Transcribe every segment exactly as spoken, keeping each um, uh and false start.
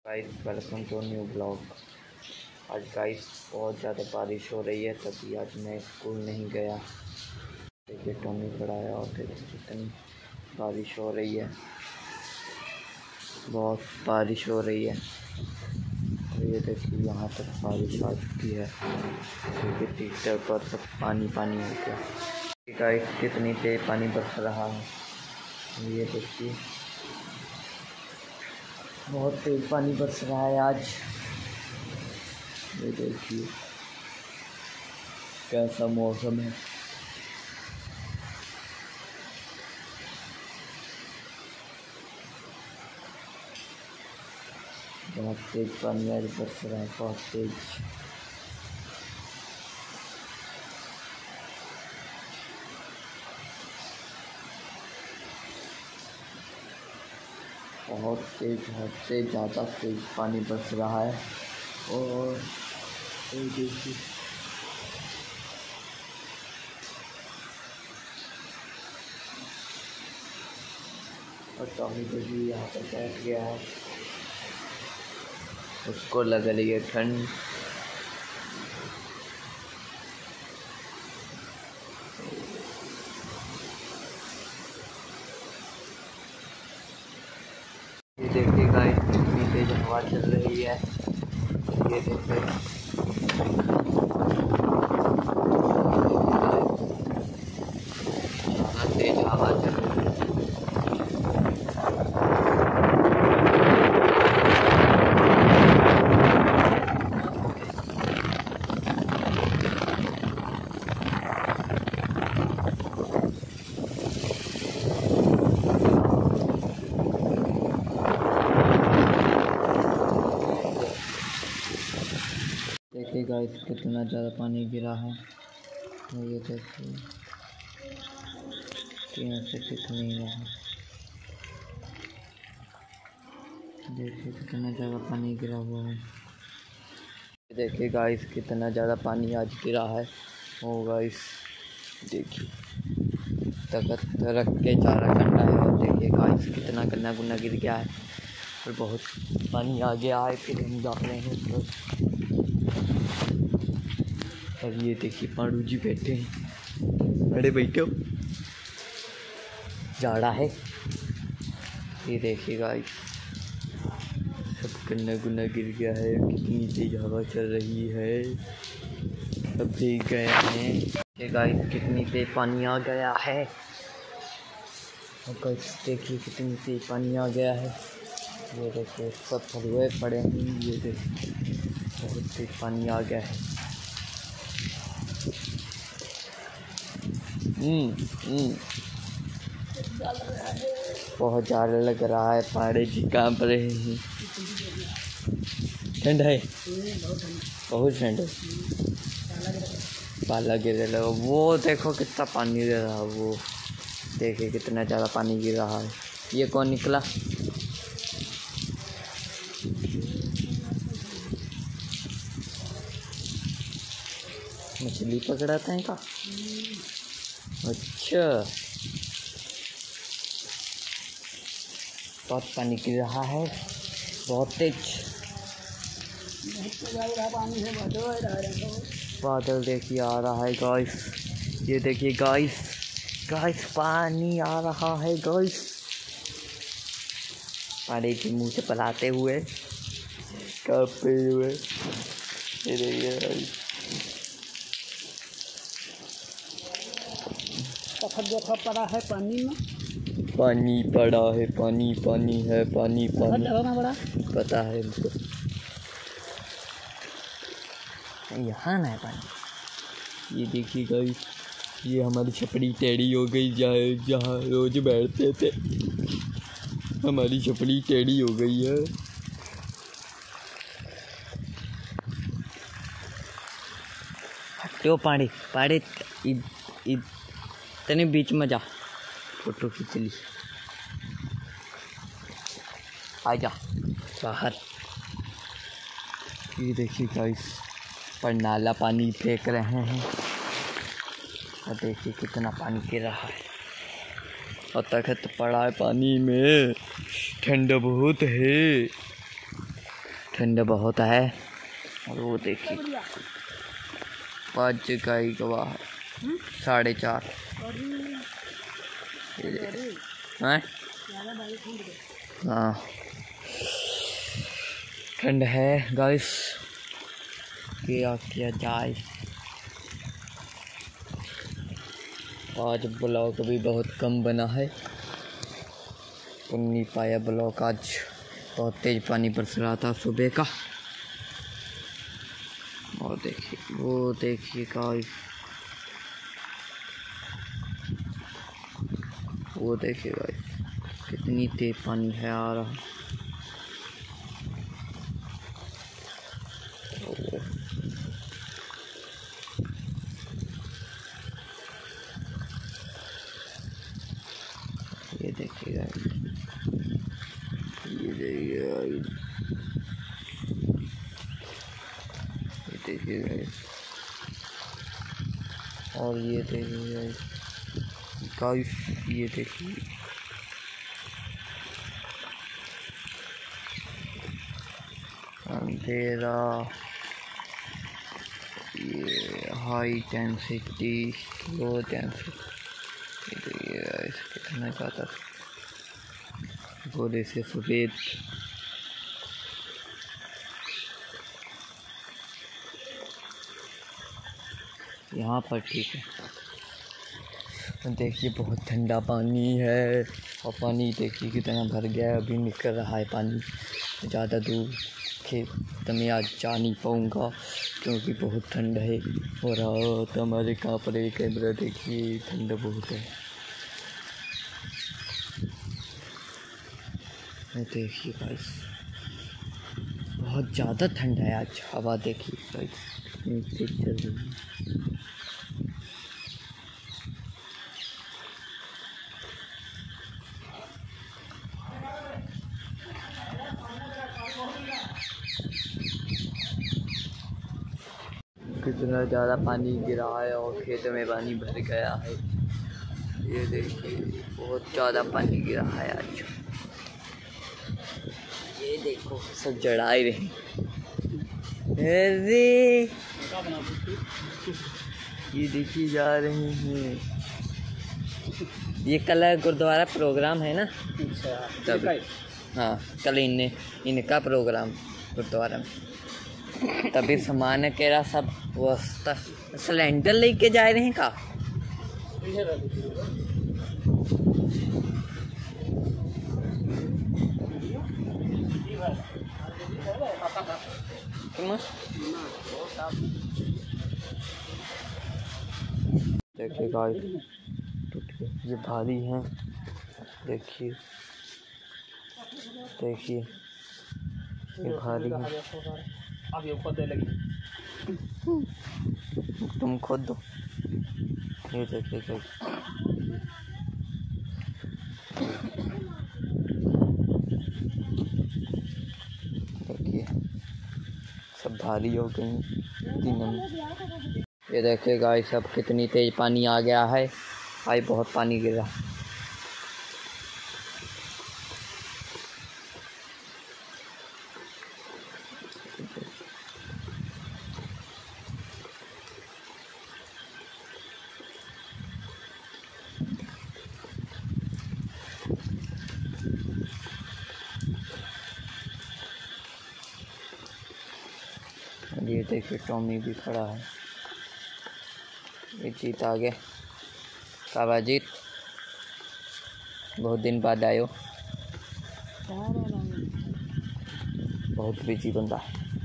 Guys welcome to new blog. आज guys बहुत ज़्यादा बारिश हो रही है, तभी आज मैं स्कूल नहीं गया। देखिए टोनी पड़ा है और देखिए कितनी बारिश हो रही है, बहुत बारिश हो रही है। और ये देखिए यहाँ तक बारिश आ चुकी है, क्योंकि टीचर पर सब पानी पानी हो गया। गाइस कितनी तेज पानी बरस रहा है, ये देखिए बहुत तेज पानी बरस रहा है आज। ये देखिए कैसा मौसम है। बहुत तेज पानी आज बरस रहा है, बहुत तेज। बहुत तेज, हद से ज़्यादा तेज पानी बरस रहा है। और ये देखिए और टॉमी को भी यहाँ पर बैठ गया है, उसको लग रही है ठंड। ये देखिए गाइस कितनी तेज हवा चल रही है। ये देखिए तेज हवा चल रही है। देखिए गाइस कितना ज़्यादा पानी गिरा है। ये देखिए तीन से कितनी है, देखिए कितना ज़्यादा पानी गिरा हुआ है। देखिए गाइस कितना ज़्यादा पानी आज गिरा है। ओ गाइस देखिए तखत रख के चारा करना है। और देखिए गाइस कितना गन्ना गुन्ना गिर गया है और बहुत पानी आ गया है। फिर हम जा रहे हैं तो और ये देखिए पांडू जी बैठे हैं। अरे बैठो, जाड़ा है। ये देखिए गाइस सब गन्ना गुन्ना गिर गया है, कितनी तेज हवा चल रही है, सब भीग गए हैं। ये गाइस कितनी तेज पानी आ गया है। और गाइस देखिए कितनी तेज पानी आ गया है। ये देखिए सब फलुए पड़े हैं। ये देखिए बहुत तेज पानी आ गया है। हम्म हम्म बहुत ज़्यादा लग रहा है। पहाड़ी जी कांप रहे हैं। ठंड है, बहुत ठंड है। पाला गिर रहा है, वो देखो कितना पानी गिर रहा है। वो देखिए कितना ज़्यादा पानी गिर रहा है। ये कौन निकला? मछली पकड़ाते हैं का? अच्छा बहुत पानी गिर रहा है, बहुत तेज बादल देखिए आ रहा है गाइस। ये देखिए गाइस गाइस पानी आ रहा है गाइस, पानी के मुंह से पलाते हुए कांपते हुए। ये देखिए गाइस पड़ा है पानी में, पानी पड़ा है, पानी पानी है, पानी पानी पता है हमको। यहाँ ना है पानी। ये देखिए गाइस ये हमारी छपड़ी टेढ़ी हो गई, जहाँ जहाँ रोज बैठते थे हमारी छपड़ी टेढ़ी हो गई है। हटो पानी पानी इतने बीच में जा, फोटो खींच ली। आ जा बाहर। ये देखिए गाइस पर नाला पानी फेंक रहे हैं और देखिए कितना पानी गिर रहा है। और तखत पड़ा है पानी में, ठंड बहुत है। ठंड बहुत है। और वो देखिए पाँच गाय गवाह साढ़े चार हैं। हाँ ठंड है गाइस, क्या किया जाए। आज ब्लॉग भी बहुत कम बना है, बन नहीं पाया ब्लॉग आज, बहुत तेज पानी बरस रहा था सुबह का। और देखिए वो देखिए गाइस, वो देखिए गाइस कितनी तेज पानी है आ रहा। ये देखिए गाइस, ये देखिए गाइस, ये देखिए गाइस, और ये देखिए गाइस, गाइस ये देखिए अंधेरा, ये हाई डेंसिटी लो डेंसिटी, ये गाइस कितना ज़्यादा गोले से सफ़ेद। यहाँ पर ठीक है। देखिए बहुत ठंडा पानी है, और पानी देखिए कितना भर गया है, अभी निकल रहा है पानी। ज़्यादा दूर खेत में आज जा नहीं पाऊँगा क्योंकि बहुत ठंड है। और रात हमारे कहाँ पर एक कैमरा देखिए, ठंड बहुत है। देखिए गाइस बहुत ज़्यादा ठंड है आज। हवा देखिए गाइस कितनी तेज चल रही है। कितना ज़्यादा पानी गिरा है और खेत में पानी भर गया है। ये देखिए बहुत ज़्यादा पानी गिरा है आज। ये देखो सब जड़ा ही रहे। अरे ये देखिए जा रहे हैं। ये कल गुरुद्वारा प्रोग्राम है ना, तब हाँ कल इन्हें इनका प्रोग्राम गुरुद्वारा में, तभी सामान केरा सब वो सिलेंडर लेके जा रहे हैं का। देखिए गाइस ये भारी हैं, देखिए देखिए ये भारी है। तुम खुद दो। ये देखिए देखिए सब भारी हो गई तीनों। ये देखिए गाइस सब कितनी तेज पानी आ गया है। भाई बहुत पानी गिरा। ये देखिए टॉमी भी खड़ा है। ये जीत आ गया। काबा जीत बहुत दिन बाद आयो, बहुत बिजी बंदा,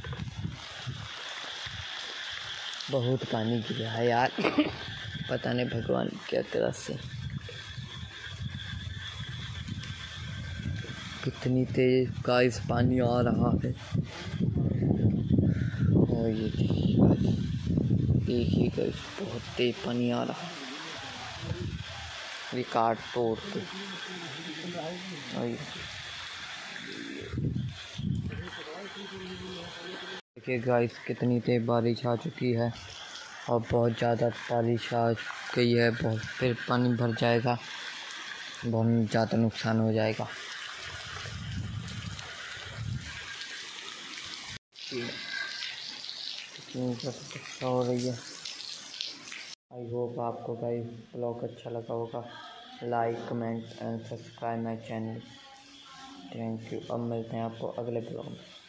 बहुत पानी गिरा है यार। पता नहीं भगवान क्या तरह से कितनी तेज गाइस पानी आ रहा है। और ये देखिए गाइस बहुत तेज पानी आ रहा है। रिकॉर्ड तोड़ के देखिए गाइस कितनी तेज बारिश आ चुकी है और बहुत ज़्यादा बारिश आ गई है। बहुत फिर पानी भर जाएगा, बहुत ज़्यादा नुकसान हो जाएगा। कितनी प्रतीक्षा हो रही है। आई होप आपको गाइस ब्लॉग अच्छा लगा होगा। Like comment and subscribe my channel. Thank you. अब मिलते हैं आपको अगले ब्लॉग में।